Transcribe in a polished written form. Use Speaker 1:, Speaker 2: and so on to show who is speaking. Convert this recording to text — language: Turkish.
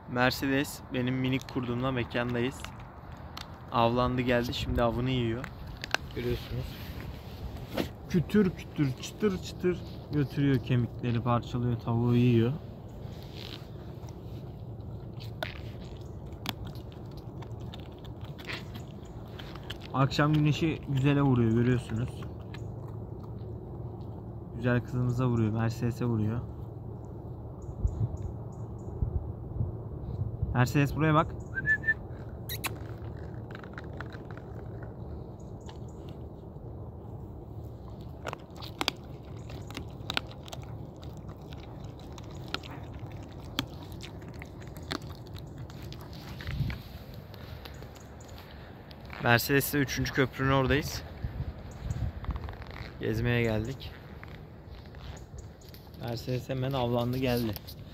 Speaker 1: Mercedes benim minik kurduğumda mekandayız. Avlandı geldi, şimdi avını yiyor. Görüyorsunuz. Kütür kütür çıtır çıtır götürüyor, kemikleri parçalıyor, tavuğu yiyor. Akşam güneşi güzele vuruyor, görüyorsunuz. Güzel kızımıza vuruyor, Mercedes'e vuruyor. Mercedes buraya bak. Mercedes'le 3. köprünün oradayız. Gezmeye geldik. Mercedes hemen avlandı geldi.